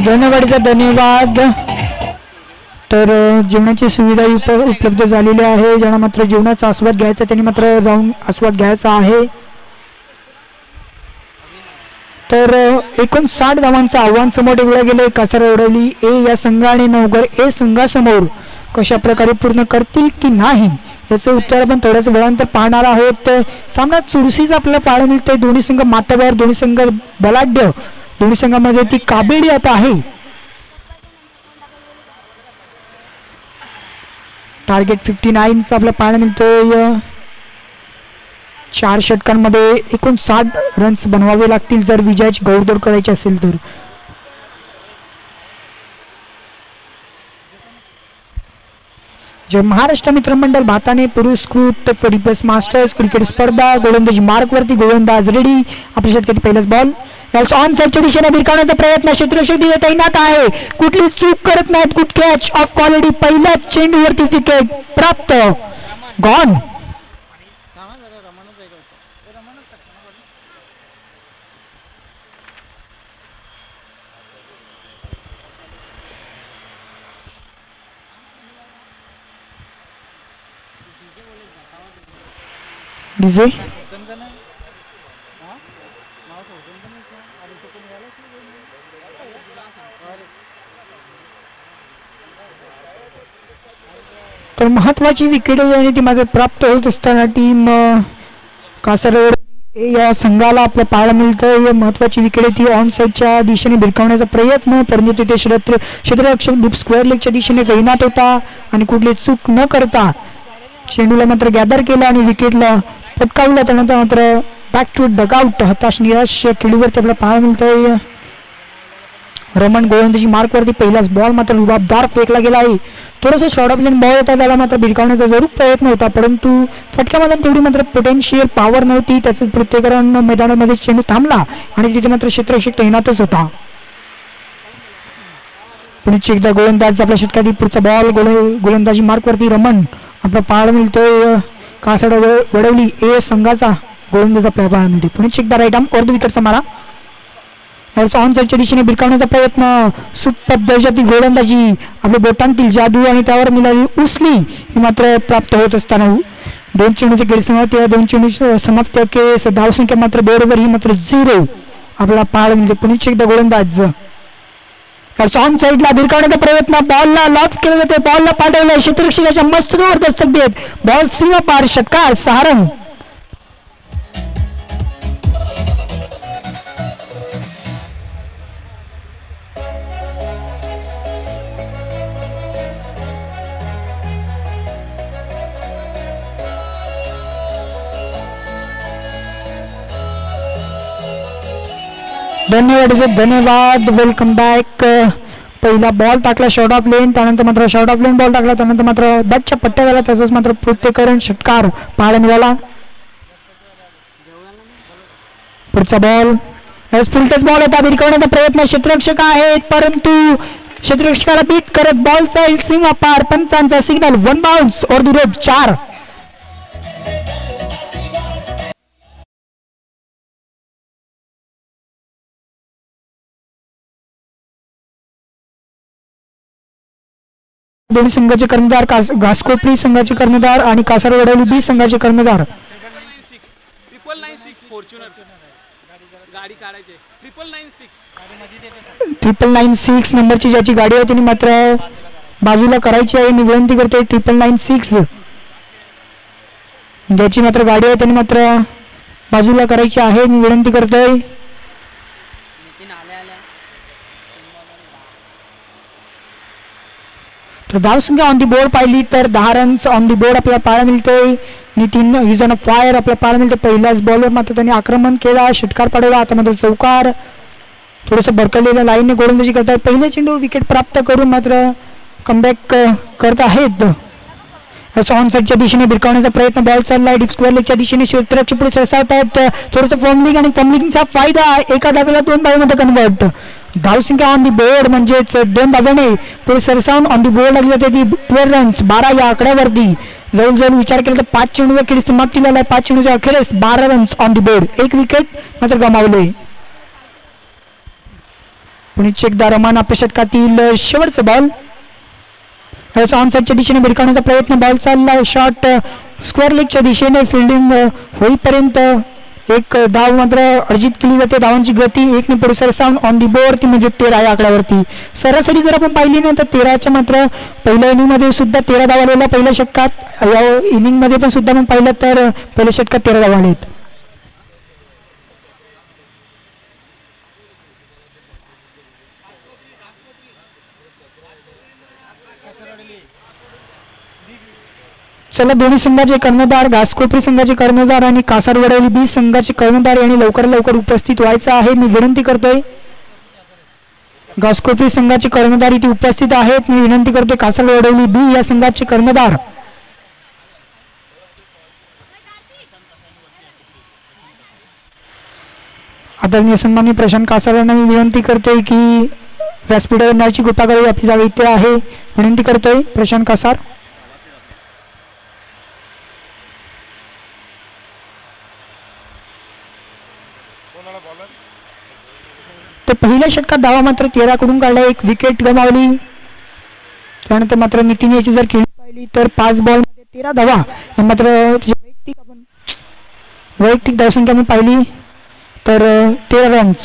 धन्यवाद धन्यवाद. तर जेवणाची सुविधा उप उपलब्ध झालेली आहे. ज्यांना मात्र जेवणाचा आस्वाद घ्यायचा त्यांनी मात्र जाऊन आस्वाद घ्यायचा आहे. तर एकोणसाठ धावांचं आव्हान समोर ठेवलं गेलं. कासारवडवली ए या संघाने नवघर ए संघासमोर कशा प्रकारे पूर्ण करतील की नाही याचं उत्तर आपण थोड्याच वेळानंतर पाहणार आहोत. सामना चुरशीचा आपल्याला पाहायला मिळतंय. दोन्ही संघ माथावर, दोन्ही संघ बलाढ्य, दोन्ही संघामध्ये ती काबेडी आता आहे. टार्गेट फिफ्टी नाईनचा आपल्याला पाहायला मिळतोय. चार षटकांमध्ये एकोणसाठ रन्स बनवावे लागतील जर विजयाची घौडदौड करायची असेल तर. जे महाराष्ट्र मित्रमंडळ भाताने पुरस्कृत फोर्टी प्लस मास्टर्स क्रिकेट स्पर्धा गोलंदाजी मार्कवरती गोलंदाज रेडी. आपल्या षटकात पहिलाच बॉल ऑन साईडच्या दिशेने भिरकावण्याचा प्रयत्न. क्षेत्ररक्षक तैनात आहे. कुठली चूक करत नाहीत. Good catch of quality. पहिल्याच चेंडूवरती विकेट प्राप्त. गॉन. डीजे तर महत्वाची विकेट आणि ती मात्र प्राप्त होत असताना टीम कासारवड या संघाला आपल्या पाहायला मिळतं. महत्वाची विकेट ती ऑन साईडच्या दिशेने भिरकावण्याचा प्रयत्न, परंतु तिथे क्षेत्र क्षेत्ररक्षक डीप स्क्वेअर लेगच्या दिशेने तैनात होता आणि कुठली चूक न करता चेंडूला मात्र गॅदर केला आणि विकेटला पटकावला. त्यानंतर मात्र बॅक टू डगआउट. हताश निराश खेळीवरती आपल्याला पाहायला मिळतंय. रमण गोलंदाजी मार्कवरती पहिलाच बॉल मात्र रुबाबदार फेकला गेला आहे. थोडंसं शॉर्ट ऑफ लेन बॉल होता, त्याला मात्र भिरकावण्याचा जरूर प्रयत्न होता, परंतु फटक्यामध्ये तेवढी मात्र पोटेन्शियल पॉवर नव्हती. त्याचं प्रत्येकरण मैदानामध्ये चेंडू थांबला आणि तिथे मात्र क्षेत्ररक्षक तैनातच होता. पुढीच एकदा गोलंदाज आपल्या षटकातील पुढचा बॉल गोल गोलंदाजी मार्कवरती रमण आपला पाहायला मिळतोय. कासाड वडवली ए संघाचा गोलंदाज आपल्याला पाहायला मिळते. पुढीच एकदा राईट आर्म अर्ध विकेटचा मारा. ऑन साईडच्या दिशेने भिरकावण्याचा प्रयत्न. सुपर दर्जातील गोलंदाजी आपल्या बोटांतील जादू आणि त्यावर मिळालेली उसली ही मात्र प्राप्त होत असताना दोन चेंडूचे खेळ समाप्त. दोन चेंडूचे समाप्त केस धावसंख्या मात्र बोर्डवर ही मात्र झिरो आपल्याला पाहायला मिळते. पुढीच एकदा गोलंदाज ऑन साईडला भिरकावण्याचा प्रयत्न. बॉलला लॉफ केलं जाते. बॉलला पाठवलं. क्षेत्ररक्षकाच्या मस्त जोर दस्तक देत बॉल सीमा पार. षटकार सहा रन. धन्यवाद धन्यवाद. Welcome back. पहिला बॉल टाकला शॉर्ट ऑफ लेन, त्यानंतर मात्र शॉर्ट ऑफ लेन बॉल टाकला, त्यानंतर मात्र बॅटच्या पट्ट्या झाला, तसंच मात्र प्रत्येकरण षटकार पाहायला मिळाला. पुढचा बॉल फुलटच बॉल होता. भिरकावण्याचा प्रयत्न. क्षेत्ररक्षक आहेत, परंतु क्षेत्ररक्षकाला बीट करत बॉलचा सीमा पार. पंचांचा signal. One bounce over the road. चार. दोन्ही संघाचे कर्णधार घासकोपरी संघाचे कर्णधार आणि कासारवडवली बी संघाचे कर्णधार. ट्रिपल नाईन सिक्स नंबरची ज्याची गाडी आहे त्यांनी मात्र बाजूला करायची आहे. मी विनंती करतोय ट्रिपल नाईन सिक्स ज्याची मात्र गाडी आहे त्यांनी मात्र बाजूला करायची आहे. मी विनंती करतोय. तर धावसंख्या ऑन दी बोर्ड पाहिली तर दहा रन्स ऑन दी बोर्ड आपल्याला पाहायला मिळतोय. नितीन इज ऑन फायर आपल्याला पाहायला मिळतं. पहिल्याच बॉलवर मात्र त्यांनी आक्रमण केला, षटकार पाडवला. आता मात्र चौकार. थोडंसं भरकळलेल्या लाईनने गोलंदाजी करतात. पहिल्या चेंडूवर विकेट प्राप्त करून मात्र कमबॅक करत आहेत. ऑन साईडच्या दिशेने भिरकावण्याचा प्रयत्न. बॉल चाललाय डीप स्क्वेअर लेगच्या दिशेने. क्षेत्ररक्षक पुढे सरसावत आहेत. थोडंसं फॉर्मलिंग आणि फॉर्मलिंगचा फायदा. एका धावेला दोन धावेमध्ये कन्वर्ट. धावसंख्या ऑन दी बोर्ड म्हणजेच दोन धाव्याने पुढे सरसावून ऑन दी बोर्ड लागली जाते ती ट्वेल्व रन्स. बारा या आकड्यावरती जवळजवळ विचार केला तर पाच चेंडूच्या खेळी समाप्ती झाला. पाच चेंडूच्या अखेरीस बारा रन्स ऑन दी बोर्ड. एक विकेट मात्र गमावले. पुणे एकदा रमान आपल्या षटकातील शेवटचा बॉल ऑन साईडच्या दिशेने भिरकावण्याचा प्रयत्न बॉल चालला शॉट स्क्वेअर लेगच्या दिशेने फिल्डिंग होईपर्यंत एक धाव मात्र अर्जित केली जाते. धावांची गती एक ने पुढे सरसावून ऑन दी बोर्ड ती म्हणजे तेरा या आकड्यावरती. सरासरी जर आपण पाहिली ना तर तेराच्या मात्र पहिल्या इनिंगमध्ये सुद्धा तेरा धावा आलेल्या पहिल्या षटकात या इनिंगमध्ये पण सुद्धा आपण पाहिलं तर पहिल्या षटकात तेरा धावा आलेत. चला दोन्ही संघाचे कर्णधार घासकोपरी संघाचे कर्णधार आणि कासारवडवली बी संघाचे कर्णधार यांनी लवकर लवकर उपस्थित व्हायचं आहे. मी विनंती करतोय घासकोपरी संघाचे कर्णधार इथे उपस्थित आहेत. मी विनंती करतोय कासारवडवली बी या संघाचे कर्णधार आदरणीय सन्माननीय प्रशांत कासार यांना मी विनंती करतोय की व्यासपीठावर नावाची कृपा करावी. आपली जागा इथे आहे. विनंती करतोय प्रशांत कासार. तर पहिल्या षटकात धावा मात्र तेरा कडून काढल्या एक विकेट गमावली. त्यानंतर मात्र नितीन याची जर खेळी पाहिली तर पाच बॉल मध्ये तेरा धावा मात्र वैयक्तिक आपण वैयक्तिक धावसंख्या मी पाहिली तर तेरा रन्स.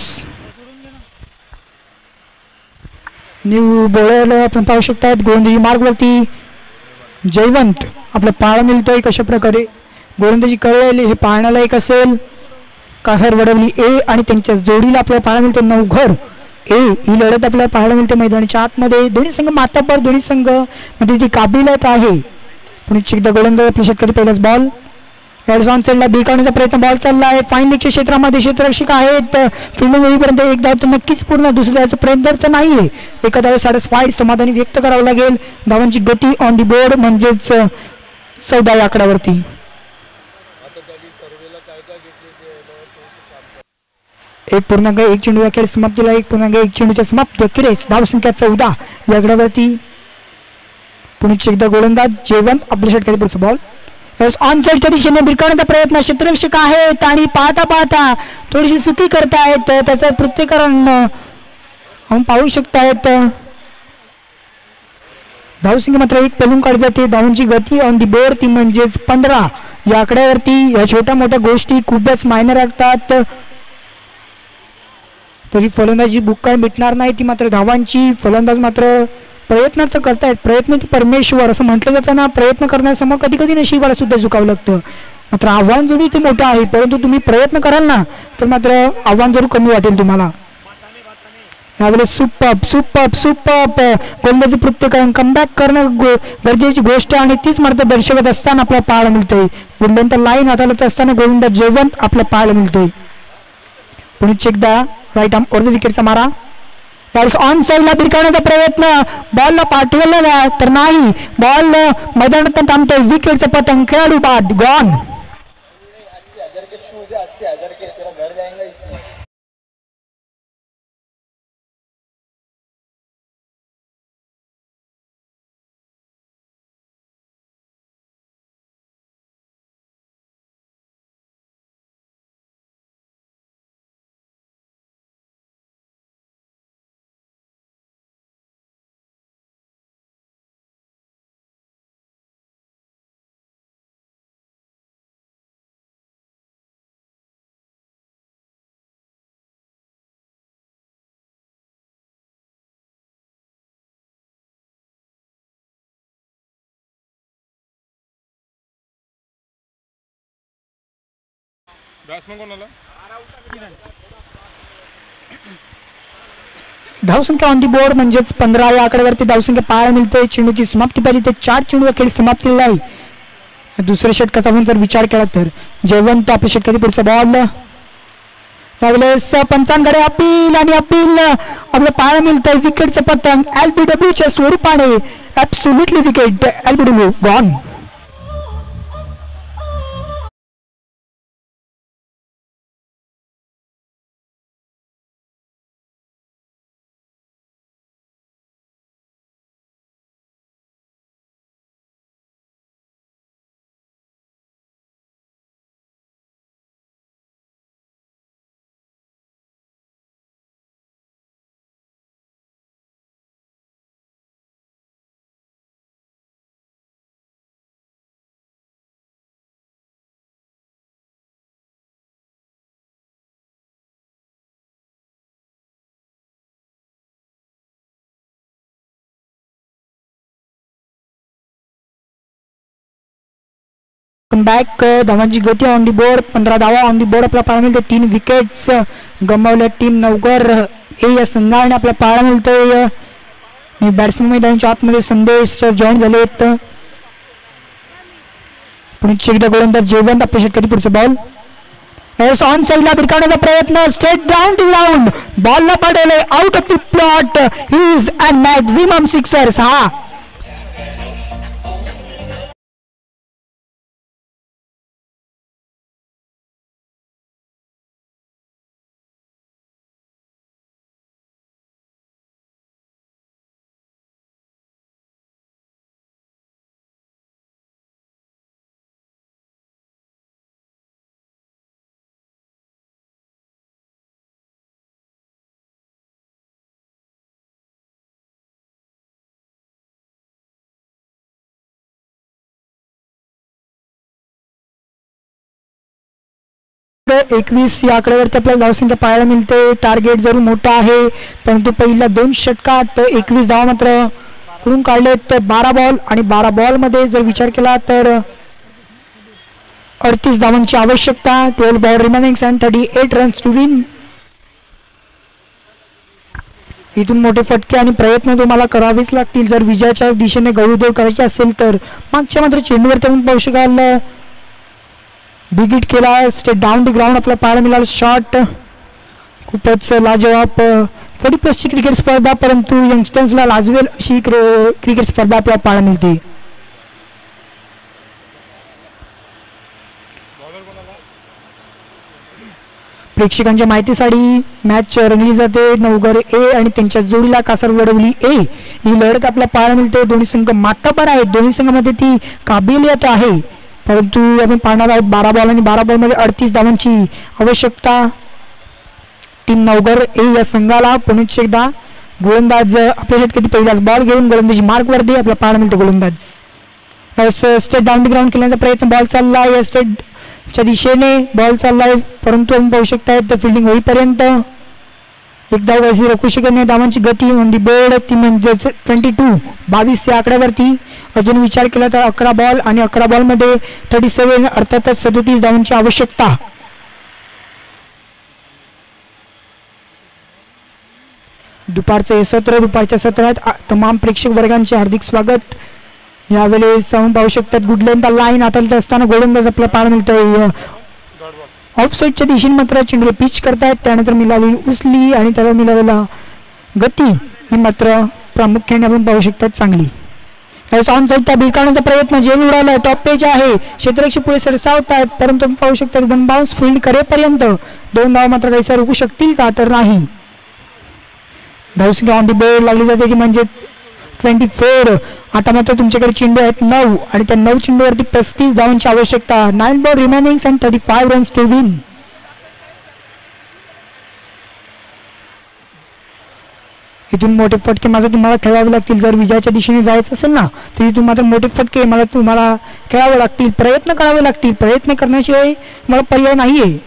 न्यू बॉलर आपण पाहू शकतात गोलंदाजी मार्गवरती जयवंत आपला पाहायला मिळतोय. कशा प्रकारे गोलंदाजी करेल हे पाहण्याला एक असेल. कासारवडवली ए आणि त्यांच्या जोडीला आपल्याला पाहायला मिळते नवघर ए ही लढत आपल्याला पाहायला मिळते मैदानाच्या आतमध्ये. दोन्ही संघ मातापर दोन्ही संघ मध्ये ती काबिलियत आहे. पुणे एकदा गोलंदाज आपल्या षटकातील पहिलाच बॉल ऑन साईडला बिकावण्याचा प्रयत्न बॉल चालला आहे. फाईन लेगच्या क्षेत्रामध्ये क्षेत्ररक्षक आहेत. फिल्डिंग होईपर्यंत एक धाव तर नक्कीच पूर्ण दुसऱ्या धावाचा प्रयत्न तर नाहीये. एका धावे सॅटिस्फाईड समाधानी व्यक्त करावं लागेल. धावांची गती ऑन दी बोर्ड म्हणजेच चौदा या आकड्यावरती. एक पूर्णांक एक चेंडू या खेळ समाप्तीला एक पूर्णांक एक चेंडूच्या समाप्ती अखेरीस धावसंख्या चौदा या आकड्यावरती. पुणे एकदा गोलंदाज जयवंत आपल्या षटकातील पुढचा बॉल ऑन साईडच्या दिशेने भिरकावण्याचा प्रयत्न क्षेत्ररक्षक आहेत आणि पाहता पाहता थोडीशी चुकी करतायत. त्याचं प्रत्येकरण आपण पाहू शकतायत. धावसंख्या मात्र एक पलून काढली जाते. धावांची गती ऑन दी बोर्ड ती म्हणजेच पंधरा या आकड्यावरती. या छोट्या मोठ्या गोष्टी खूपच मायनर असतात तरी फलंदाजी बुक काय मिटणार नाही. ती मात्र धावांची फलंदाज मात्र प्रयत्न तर करतायत. प्रयत्न ती परमेश्वर असं म्हटलं जातं ना. प्रयत्न करण्यासमोर कधी कधी नशिबाला सुद्धा झुकावं लागतं. मात्र आव्हान जरूर ते मोठं आहे परंतु तुम्ही प्रयत्न कराल ना तर मात्र आव्हान जरूर कमी वाटेल तुम्हाला. यावेळेस सुपअप सुपअप सुपअप गोलंदाजी प्रत्येक कमबॅक करणं गरजेची गोष्ट आणि तीच मात्र दर्शवत असताना आपल्याला पाहायला मिळतंय. गुंड्यांतर लाईन हाताळत असताना गोलंदाज जयवंत आपल्याला पाहायला मिळतंय. पुणे एकदा राईट आर्म ओव्हर द विकेटचा मारा ऑन साईडला भिरकावण्याचा प्रयत्न बॉलला पाठवलेला तर नाही. बॉल मैदानात थांबतोय. विकेटचं पतंग खेळाडू बाद गॉन. धावसंख्या ऑन दी बोर्ड म्हणजेच पंधरा या आकड्यावरती धावसंख्या पाहायला मिळते. चेंडूची समाप्ती पाहिली ते चार चेंडू अखेर समाप्तीला आहे. दुसऱ्या षटकाचा आपण जर विचार केला तर जयवंत आपल्या षटकातील पुढचा बॉल यावेळेस पंचांकडे अपील आणि अपील आपल्याला पाहायला मिळतंय. विकेटचं पतंग एलबीडब्ल्यूच्या स्वरूपाने absolutely wicket LBW gone. Back धावांची गती ऑन दी बोर्ड, पंधरा धावा ऑन दी बोर्ड आपल्याला पाहायला मिळते. तीन विकेट्स गमावल्या टीम नवघर ए या संघाने आपल्याला पाहायला मिळतंय. बॅट्समन मैदानाच्या आतमध्ये संदेश जॉईन झाले आहेत. पुढे एकदा गोलंदाज जेवंत आपल्या षटकारी पुढचा बॉल ऑन साईडला भिरकावण्याचा प्रयत्न, स्ट्रेट डाऊन टू ग्राउंड, बॉलला पडले out of the plot, is a maximum sixer. सहा एकवीस या आकड्यावरती आपल्याला धावसंख्या पाहायला मिळते. टार्गेट जरूर मोठा आहे परंतु पहिल्या दोन षटकात एकवीस धावा मात्र करून काढलेत. बारा बॉल आणि बारा बॉल मध्ये जर विचार केला तर अडतीस धावांची आवश्यकता. Twelve ball remaining and thirty eight runs to win. इथून मोठे फटके आणि प्रयत्न तुम्हाला करावेच लागतील जर विजयाच्या दिशेने गौरव करायचे असेल तर. मागच्या मात्र चेंडूवरती आपण पाहू शकाल बिग हिट केला, स्टेट डाऊन द ग्राउंड आपल्याला पाहायला मिळाला. शॉट खूपच लाजवाब. फोर्टी प्लसची क्रिकेट स्पर्धा परंतु यंगस्टर्सला लाजवेल अशी क्रिकेट स्पर्धा आपल्याला पाहायला मिळते. प्रेक्षकांच्या माहितीसाठी मॅच रंगली जाते. नवघर ए आणि त्यांच्या जोडीला कासारवडवली ए ही लढत आपल्याला पाहायला मिळते. दोन्ही संघ मातबर आहेत, दोन्ही संघामध्ये ती काबिलियत आहे परंतु आपण पाहणार आहोत बारा बॉल आणि बारा बॉल मध्ये अडतीस धावांची आवश्यकता टीम नवघर ए या संघाला. पुन्हा एकदा गोलंदाज आपल्या षटकातील पहिलाच बॉल घेऊन गोलंदाजी मार्क वरती आपल्याला पाहायला मिळते. गोलंदाज स्टेट डाऊन द ग्राउंड खेळण्याचा प्रयत्न, बॉल चाललाय स्टेटच्या दिशेने, बॉल चाललाय परंतु आपण पाहू शकता फिल्डिंग होईपर्यंत एक धाव वैसी रोखू शकत नाही. धावांची गती ऑन दी बोर्ड ती म्हणजे ट्वेंटी टू बावीस या आकड्यावरती. अजून विचार केला तर अकरा बॉल आणि अकरा बॉल मध्ये थर्टी सेव्हन अर्थातच सदोतीस धावांची आवश्यकता. दुपारचे सत्र दुपारच्या सत्रात तमाम प्रेक्षक वर्गांचे हार्दिक स्वागत. यावेळेस आपण पाहू शकतात गुडलेंथ लाईन हाताळत असताना गोलंदाज आपल्याला पाहायला मिळतोय. ऑफ साईडच्या दिशेने मात्र चेंडू पिच करतायत. त्यानंतर मिळालेली उचली आणि त्याला मिळालेला गती ही मात्र प्रामुख्याने आपण पाहू शकतात चांगली. ऑन साईड त्या भिरकावण्याचा प्रयत्न, जेल उडाला, टॉप पेज आहे, क्षेत्ररक्षक पुढे सरसावत आहेत परंतु आपण पाहू शकतात वन बाउन्स फील्ड करेपर्यंत दोन धाव मात्र काहीसा रोखू शकतील का तर नाही. धावसंख्या ऑन दी बोर्ड लागली जाते की म्हणजे ट्वेंटी फोर. आता मात्र तुमच्याकडे चेंडू आहेत नऊ आणि त्या नऊ चेंडूवरती पस्तीस धावांची आवश्यकता. Nine ball remaining and thirty five runs to win. इथून मोठे फटके मात्र तुम्हाला खेळावे लागतील जर विजयाच्या दिशेने जायचं असेल ना तर इथून मात्र मोठे फटके मला तुम्हाला खेळावे लागतील, प्रयत्न करावे लागतील. प्रयत्न करण्याशिवाय मला पर्याय नाहीये.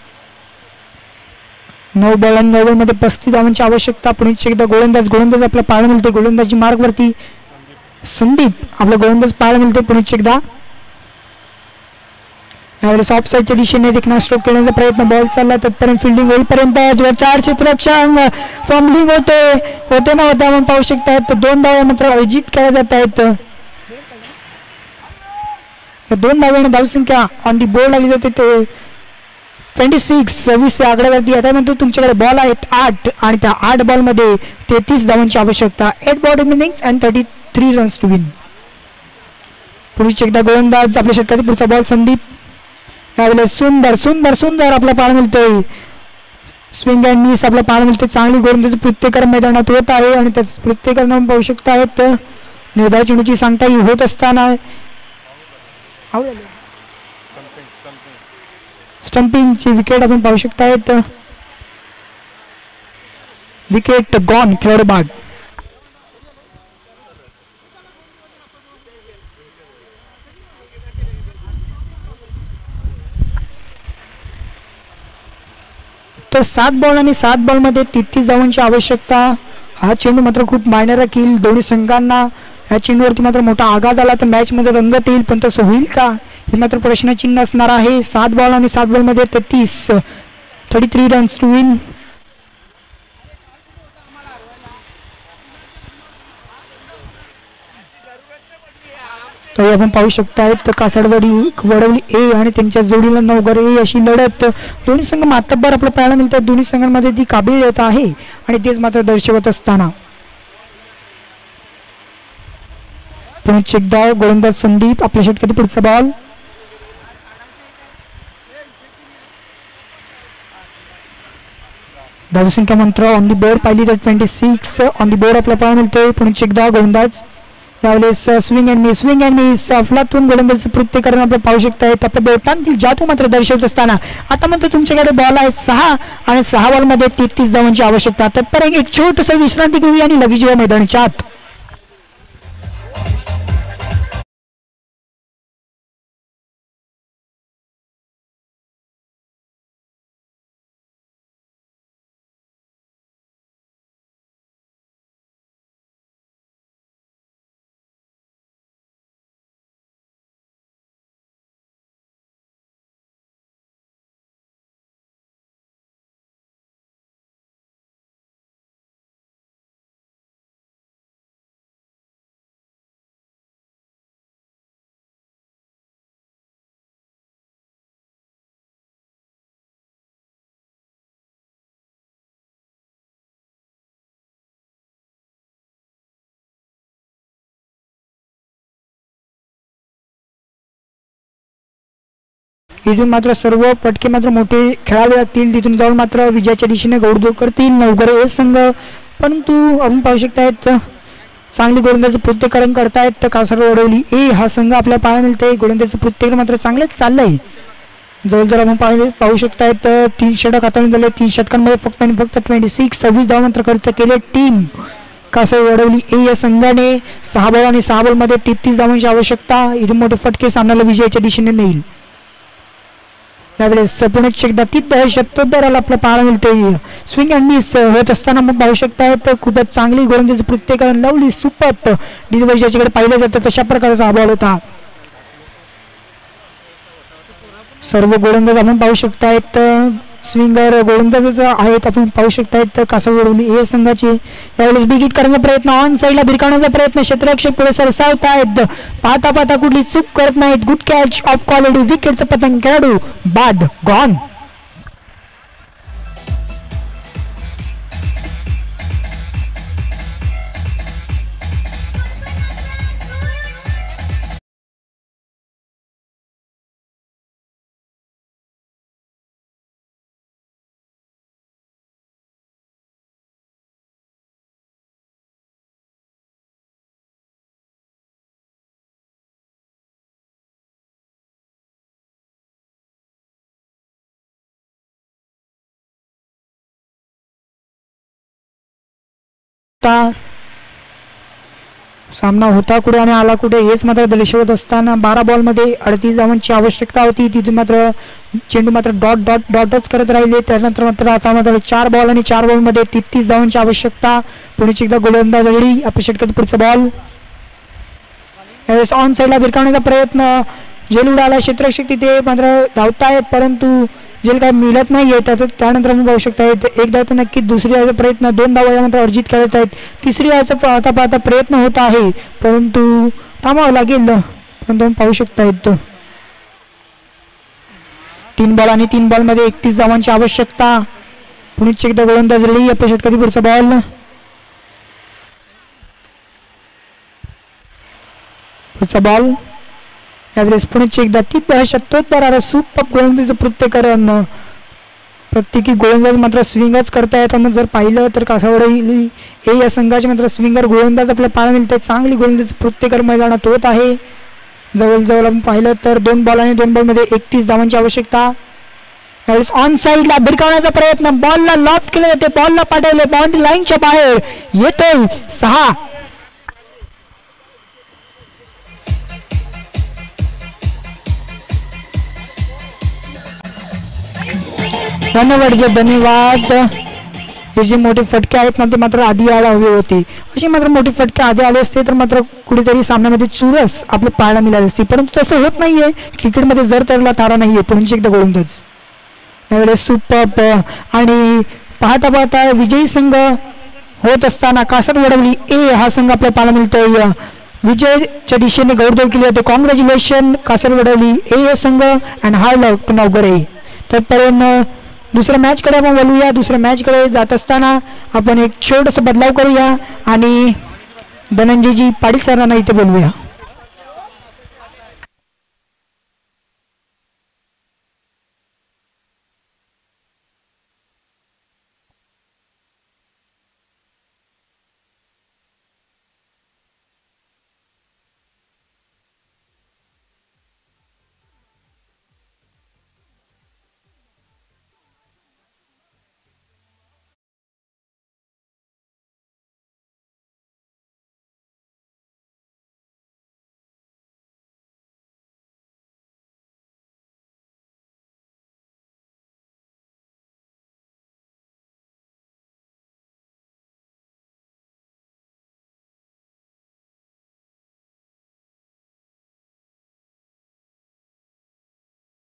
नऊ बॉल आणि नऊ बॉल मध्ये पस्तीस धावांची आवश्यकता. पुढे एकदा गोलंदाज गोलंदाज आपल्याला पाहायला मिळते. गोलंदाजी मार्ग वरती संदीप आपला गोलंदाज पाहायला मिळते. पुढे एकदा यावेळेस ऑफ साईडच्या दिशेने देखील स्ट्रोक करण्याचा प्रयत्न, बॉल चालला तत्पर्यंत फिल्डिंग होईपर्यंत चार क्षेत्ररक्षक फॉर्मलिंग होते होते ना होता आपण पाहू शकतात. दोन धावा मात्र अयोजित केल्या जात आहेत. दोन धावांनी धावसंख्या ऑन दी बोर्ड लागली जाते ते ट्वेंटी सिक्स सव्वीस या आकड्यावरती. आता म्हणतो तुमच्याकडे बॉल आहेत आठ आणि त्या आठ बॉल मध्ये तेहतीस धावांची आवश्यकता. Eight ball remaining and thirty three runs to win. पुढे एकदा गोलंदाज आपल्या षटकातील पुढचा बॉल संदीप. यावेळेस सुंदर सुंदर सुंदर आपल्याला पाहायला मिळतोय स्विंग अँड मिस आपल्याला पाहायला मिळते. चांगली गोलंदाजी प्रत्येक मैदानात होत आहे आणि त्याच प्रत्येकांना पाहू शकता आहेत. निर्धार चेंडूची सांगता ही होत असताना स्टंपिंगची विकेट आपण पाहू शकता आहेत. विकेट गॉन खेळाडू बाद. तर सात बॉल आणि सात बॉल मध्ये तेहतीस धावांची आवश्यकता. हा चेंडू मात्र खूप मायनर राहील दोन्ही संघांना. या चेंडूवरती मात्र मोठा आघात आला तर मॅच मध्ये रंगत येईल पण तसं होईल का हे मात्र प्रश्नचिन्ह असणार आहे. सात बॉल आणि सात बॉल मध्ये तेहतीस thirty three runs to win. तर आपण पाहू शकतायत कासाडवाडी वडवली ए आणि त्यांच्या जोडीला नवघर ए अशी लढत. दोन्ही संघ मातब्बर आपल्याला पाहायला मिळतात. दोन्ही संघांमध्ये ती काबिलियत आहे आणि तेच मात्र दर्शवत असताना पुन्हा एकदा गोलंदाज संदीप आपल्या षटकातील पुढचा बॉल. धावसंख्या मंत्र ऑन दी बोर्ड पाहिली तर twenty six on the board आपल्याला पाहायला मिळते. पुन्हा एकदा गोलंदाज यावेळेस swing and miss swing and miss अफलातून गोलंदाजी कृत्य करून आपण पाहू शकताय. आपल्या बोटांतील जादू मात्र दर्शवत असताना आता मात्र तुमच्याकडे बॉल आहे सहा आणि सहा बॉल मध्ये तेहतीस धावांची आवश्यकता. तत्पर्यंत एक छोटस विश्रांती घेऊया आणि लगेच येऊया मैदानाच्या आत. इथून मात्र सर्व पटके मात्र मोठे खेळावे लागतील. तिथून जाऊन मात्र विजयाच्या दिशेने घोडदौड करतील नवघर ए संघ. परंतु आपण पाहू शकतायत चांगली गोलंदाजी प्रत्येकरण करतायत कासारवाडी वडवली ए हा संघ आपल्याला पाहायला मिळते. गोलंदाजी प्रत्येक मात्र चांगलेच चाललंय. जवळजवळ आपण पाहिले पाहू शकतायत तीन षटक हाताळून झाले. तीन षटकांमध्ये फक्त आणि फक्त ट्वेंटी सिक्स सव्वीस धावा मात्र खर्च केले टीम कासारवाडी वडवली ए या संघाने. सहा बॉल आणि सहा बॉल मध्ये तेहतीस धावांची आवश्यकता. इथून मोठे फटके सामन्याला विजयाच्या दिशेने नेईल. यावेळेस पुण्याची एकदा ती दहशतोद्धाराला आपल्याला पाहायला मिळते. स्विंग अँड मिस होत असताना आपण पाहू शकतायत खूपच चांगली गोलंदाजी प्रत्येकाला लवली सुपट डिलिव्हरी ज्याच्याकडे पाहिलं जातं तशा प्रकारचा हा बॉल होता. सर्व गोलंदाज आपण पाहू शकतायत स्विंगर गोलंदाजच आहेत. आपण पाहू शकतायत कासारवाडी ए संघाचे. यावेळेस बिगिट करण्याचा प्रयत्न ऑन साईडला भिरकावण्याचा प्रयत्न क्षेत्ररक्षक पुढे सरसावतायत. पाहता पाहता कुठली चूक करत नाहीत. गुड कॅच ऑफ क्वालिटी विकेटचं पतंग खेळाडू बाद गॉन. सामना होता कुठे आणि आला कुठे हेच मात्र दर्शवत असताना बारा बॉल मध्ये अडतीस धावांची आवश्यकता होती. तिथून मात्र चेंडू मात्र डॉट डॉट डॉटच करत राहिले. त्यानंतर मात्र आता मात्र चार बॉल आणि चार बॉल मध्ये तेहतीस धावांची आवश्यकता. पुण्याची एकदा गोलंदाज वेळी आपल्या षटकातील पुढचा बॉल. यावेळेस ऑन साईडला भिरकावण्याचा प्रयत्न जेल उडाला. क्षेत्ररक्षक तिथे मात्र धावतायत परंतु जेल काय मिळत नाही आहे. त्यानंतर आपण पाहू शकता एक धाव तर नक्कीच दुसरी धावाचा प्रयत्न दोन धावा यानंतर अर्जित करत आहेत. तिसरी धावाचा पाहता पाहता प्रयत्न होत आहे परंतु थांबावं लागेल. परंतु आपण पाहू शकतायत तीन बॉल आणि तीन बॉल मध्ये एकतीस धावांची आवश्यकता. पुण्याची एकदा गोलंदाज रेडी आपल्या षटकातील पुढचा बॉल. पुढचा बॉल यावेळेस पुण्याची एकदा ती दहशतोद्धार सुपर गोलंदाजीचं प्रत्येकरण. प्रत्येकी गोलंदाज मात्र स्विंगच करतायत. मग जर पाहिलं तर कासारवाडी ए या संघाचे मात्र स्विंगर गोलंदाज आपल्याला पाहायला मिळते. चांगली गोलंदाजी प्रत्येकर मैदानात होत आहे. जवळजवळ आपण पाहिलं तर दोन बॉल आणि दोन बॉल मध्ये एकतीस धावांची आवश्यकता. यावेळेस ऑन साईडला भिरकावण्याचा प्रयत्न बॉलला लॉफ्ट केले जाते. बॉलला पाठवले बाउंड्री लाईनच्या बाहेर येतोय सहा. धन्यवाद धन्यवाद हे जे मोठे फटके आहेत ना ते मात्र आधी यायला हवे होते. असे मात्र मोठे फटके आधी आले असते तर मात्र कुठेतरी सामन्यामध्ये चुरस आपलं पाहायला मिळाली असती, परंतु तसं होत नाहीये. क्रिकेटमध्ये जर तरला तारा नाहीये, पुढची एकदा गोलंदाज यावेळेस सुपर आणि पाहता पाहता विजयी संघ होत असताना कासर वडवली ए हा संघ आपल्याला पाहायला मिळतोय. विजयच्या दिशेने गौरव केली जाते. कॉंग्रॅच्युलेशन कासर वडवली ए संघ अँड हार्ड लक टू नवगरे. तोपर्यंत दुसऱ्या मॅचकडे आपण वळूया. दुसऱ्या मॅचकडे जात असताना आपण एक छोटासा बदलाव करूया आणि धनंजयजी पाटील सरांना इथे बोलवूया.